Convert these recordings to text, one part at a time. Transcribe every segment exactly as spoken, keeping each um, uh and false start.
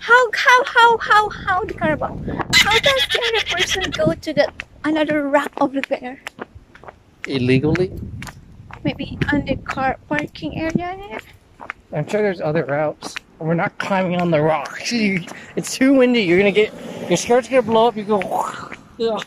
How how how how how the carabao? How does the other person go to the another rock over there? Illegally? Maybe on the car parking area there? I'm sure there's other routes. We're not climbing on the rocks. It's too windy. You're gonna get your skirt's gonna blow up. You go. Ugh.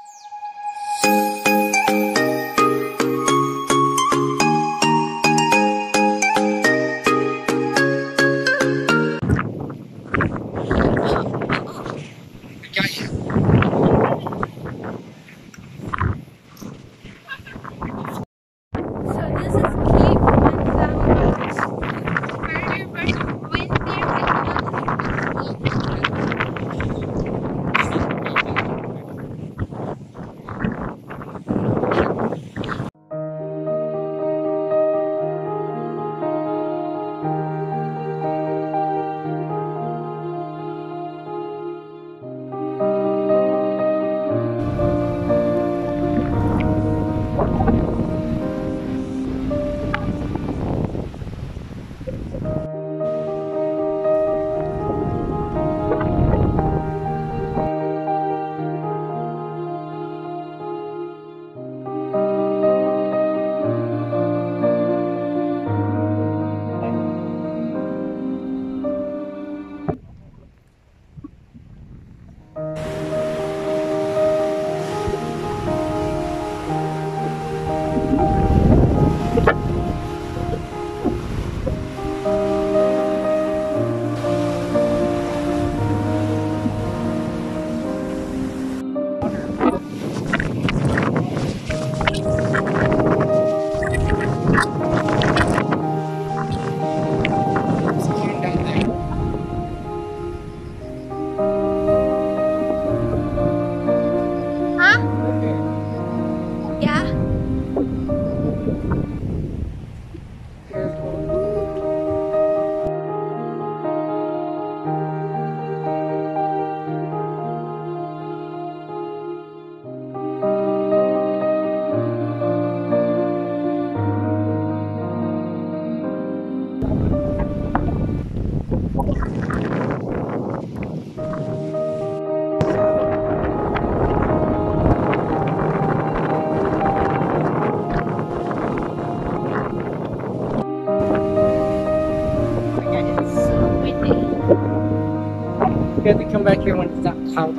You have to come back here when it's not cloudy.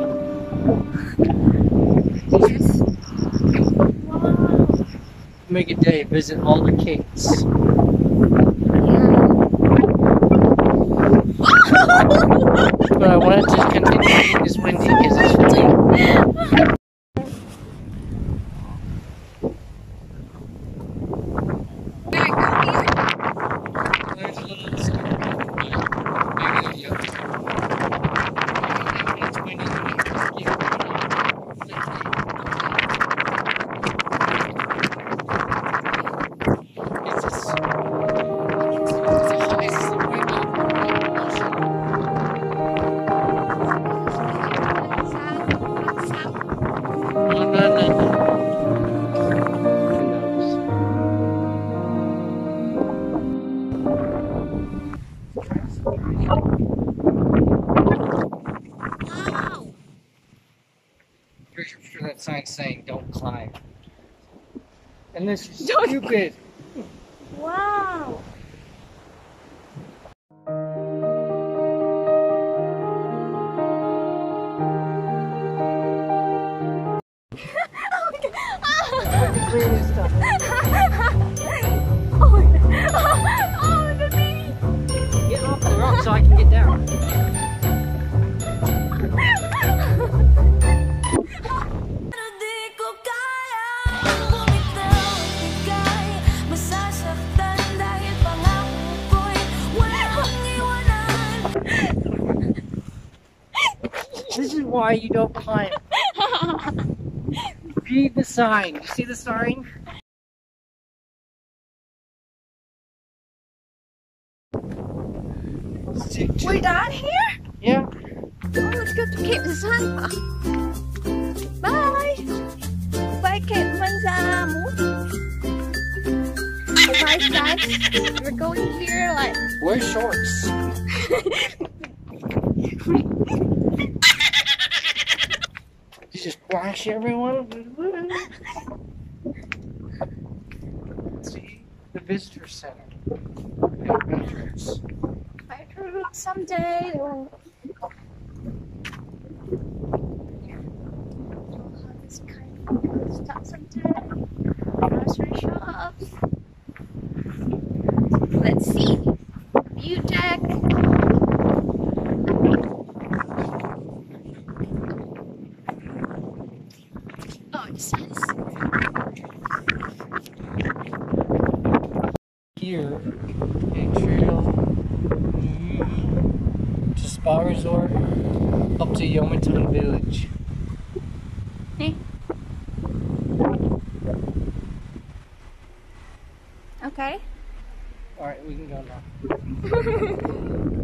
Yes. Wow. Make a day, visit all the capes. But I wanted to continue this windy because it's windy. Sure that sign's saying don't climb. And this is stupid. Wow. The green stuff. Oh, oh, the baby. Get off the rock so I can get down. This is why you don't climb. Read the sign. You see the sign? We're done here? Yeah. Oh, let's go to Cape Manzamo. Bye. Bye, Cape Manzamo. Alright, guys. We're going here like. Wear shorts. You just flash everyone. See the visitor center. Entrance. I drew it someday. Or... This kind of stuff someday. Grocery shops. Let's see. View deck. Oh, it says. Here, a trail to Spa Resort up to Yomitan Village. Hey. Okay. Alright, we can go now.